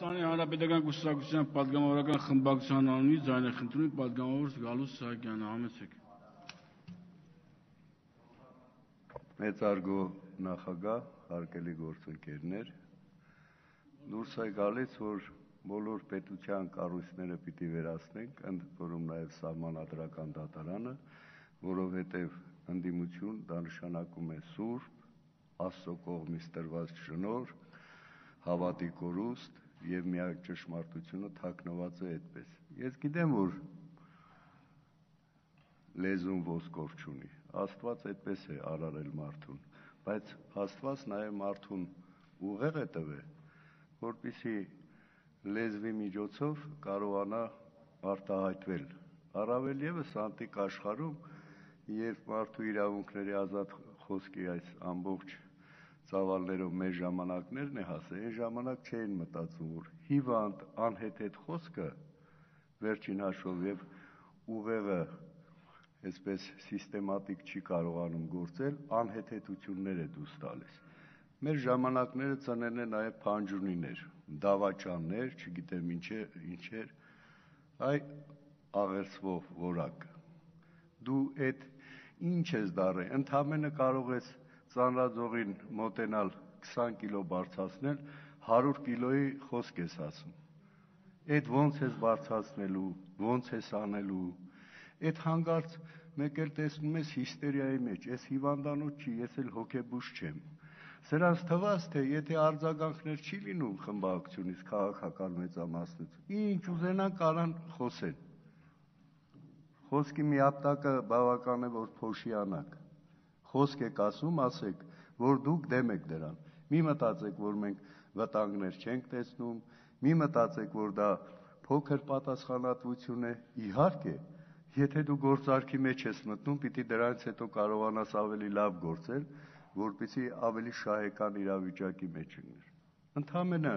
Հայաստանի Հանրապետական Կուսակցության պատգամավորական խմբակցության անունից ձայնախնդրում պատգամավոր Գալուստ Սահակյանը, համեցեք։ Մեծարգո նախագահ, հարգելի գործընկերներ, դուրս է գալիս, որ բոլոր պետության կառույցները պիտի վերացնենք, ընդ որում նաև սահմանադրական դատարանը, որովհետև ընդդիմություն դա նշանակում է սուրբ, Աստծո կողմից տրված շնորհ, հավատի կորուստ եւ միակ ճշմարտությունը թաքնված է այդպես։ Ես գիտեմ, որ լեզուն ոսկոր չունի, Աստված այդպես է արարել մարդուն, բայց Աստված նաև մարդուն ուղեղ է տվել, որպեսզի լեզվի միջոցով կարողանա արտահայտվել։ Առավել եւս անտիկ աշխարհում, երբ մարդու իրավունքների ազատ խոսքի այս ամբողջ ծավալներով մեր ժամանակներն է հասել, այն ժամանակ չէին մտածում, որ հիվանդ անհեթեթ խոսքը վերջին հաշվով եւ ուղեղը այսպես սիստեմատիկ չի կարողանում գործել, անհեթեթություններ է դուրս տալիս։ Մեր ժամանակները ծնեն է նաեւ փանջունիներ, դավաճաններ, չգիտեմ ինչեր, այ աղերսվող որակ։ Դու այդ ինչ ես դարել, ընդամենը կարող ես ծանրաձողին մոտենալ 20 կիլո բարձրացնել, 100 կիլոյի խոսք ես ասում։ Այդ ոնց ես բարձրացնելու, ոնց ես անելու։ Այդ հանգարց մեկ էլ տեսնում ես հիստերիայի մեջ, ես հիվանդանոց չի, ես էլ հոգեբուժ չեմ։ Սրանց թվաց, թե եթե արձագանքներ չի լինում խմբակցությունից քաղաքական մեծամասնություն, ինչ ուզենան կարան խոսեն։ Խոսքի մի ապտակը բավական է, որ փոշիանակ։ Խոսք եք ասում, ասեք, որ դուք դեմ եք դրան։ Մի մտածեք, որ մենք վտանգներ չենք տեսնում, մի մտածեք, որ դա փոքր պատասխանատվություն է։ Իհարկե, եթե դու գործարքի մեջ ես մտնում, պիտի դրանից հետո կարողանաս ավելի լավ գործել, որպեսզի ավելի շահեկան իրավիճակի մեջ լինես։ Ընդամենը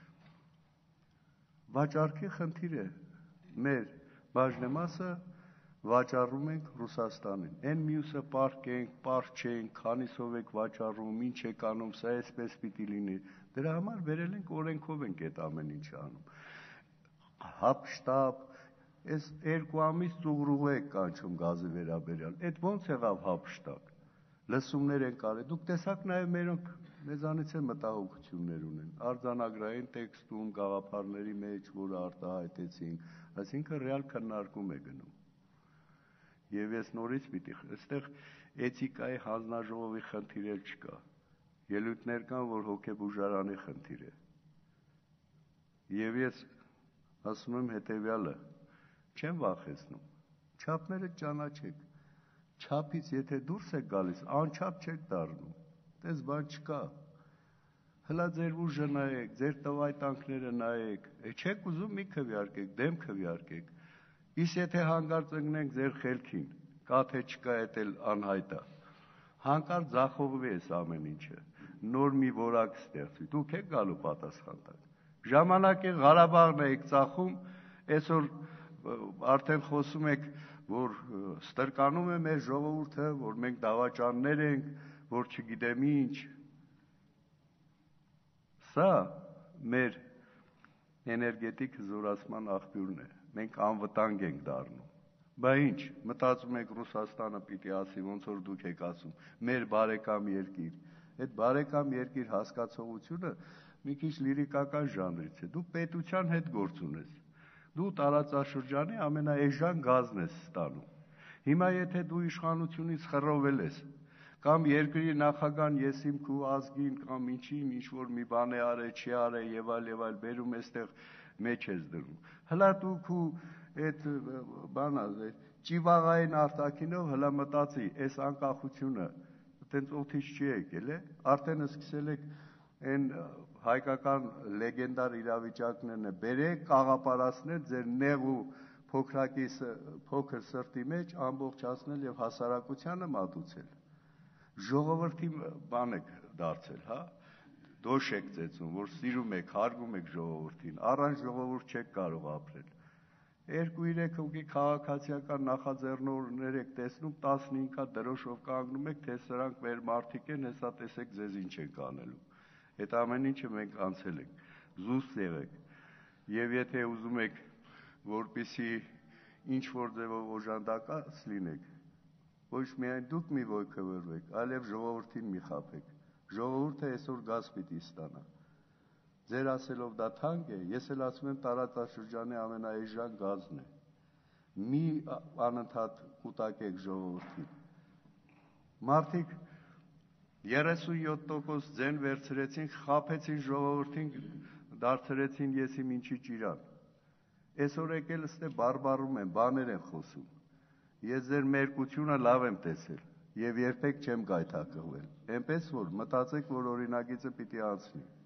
վաճառքի խնդիր է։ Մեր բաժնեմասը վաճառում ենք Ռուսաստանին։ Այն մյուսը պարկ չենք, քանիսով եք վաճառում, ինչ եք անում, սա այսպես պիտի լինի։ Դրա համար վերել ենք օրենքով ենք այդ ամեն ինչը անում։ Հապշտապ, այս 2 ամիս ծուղրուղ եք կանչում գազի վերաբերյալ։ Այդ ոնց եղավ հապշտապ։ Լսումներ են կարել։ Դուք տեսաք նաև մերոնք մեզանից է մտահոգություններ ունեն։ Արձանագրային տեքստում, գաղափարների մեջ, որը արտահայտեցինք, այսինքն ռեալ քննարկում է գնում։ Եվ ես նորից պիտի, այստեղ էթիկայի հանձնաժողովի խնդիր էլ չկա։ Ելույթներ կան, որ հոգեբուժարանի խնդիր է։ Եվ ես ասում եմ հետևյալը, չեմ վախեցնում, չափները ճանաչեք, չափից եթե դուրս եք գալիս, անչափ չեք դառնում, տես բան չկա։ Հլա ձեր ուժը նայեք, ձեր տվայտանքները նայեք, չեք ուզում մի քվեարկեք, դեմ քվեարկեք։ Իսկ եթե հանկարծ ընկնենք ձեր խելքին, կա թե չկա, այդ էլ անհայտ է։ Հանկարծ ձախողվի էս ամեն ինչը, նոր մի որակ ստեղծվի, դուք եք գալու պատասխան տակ։ Ժամանակի Ղարաբաղն եք ծախում, այսօր արդեն խոսում եք, որ ստրկանում է մեր ժողովուրդը, որ մենք դավաճաններ ենք, որ չգիտեմ ինչ։ Սա մեր էներգետիկ հզորացման աղբյուրն է, մենք անվտանգ ենք դառնում։ Բա ինչ, մտածում եք Ռուսաստանը պիտի ասի, ոնց որ դուք եք ասում, մեր բարեկամ երկիր։ Այդ բարեկամ երկիր հասկացողությունը մի քիչ լիրիկական ժանրից է։ Դու պետության հետ գործ ունես։ Դու տարածաշրջանի ամենաէժան գազն ես ստանում։ Հիմա եթե դու իշխանությունից խռովել ես, կամ երկրի նախագահան ես իմ քու ազգին կամ ինչին ինչ որ մի բան է արել, չի արել եւ այլ բերում էստեղ մեջ ես դնում։ Հլա դու քու այդ բանա ճիվաղային արտակինով հլա մտածի, այս անկախությունը այտենց օթից չի եկել է, արդեն սկսել եք այն հայկական լեգենդար իրավիճակներն է, բերեք կաղապարացնել ձեր նեղ ու փոքր սրտի մեջ ամբողջացնել եւ հասարակությանը մատուցել։ Ժողովրդի բան եք դարձել, հա, դոշ եք ծեծում, որ սիրում եք, հարգում եք ժողովրդին, առանց ժողովուրդ չեք կարող ապրել։ 2-3 հոգի քաղաքացիական նախաձեռնողներ եք տեսնում, 15-ա դրոշով կանգնում եք, թե սրանք մեր մարդիկ են, հեսա տեսեք ձեզ ինչ ենք անելու։ Այդ ամեն ինչը մենք անցել ենք, զուսպ եղեք։ Եվ եթե ուզում եք, որպեսի ինչ որ ձևով օժանդակած լինեք, ոչ միայն դուք մի ոգևորվեք, այլև ժողովրդին մի խաբեք։ Ժողովուրդը այսօր գազ պիտի ստանա։ Ձեր ասելով դա թանկ է, ես էլ ասում եմ տարածաշրջանի ամենաէժան գազն է։ Մի անընդհատ կուտակեք ժողովրդին։ Մարդիկ 37% ձեն վերցրեցին, խաբեցին ժողովրդին, դարձրեցին եսի ինչի ճիրան։ Այսօր եկել ստե բարբառում են, բաներ են խոսում։ Ես ձեր մերկությունը լավ եմ տեսել եւ երբեք չեմ գայթակղվել։ Էնպես որ մտածեք, որ օրինագիծը պիտի անցնի։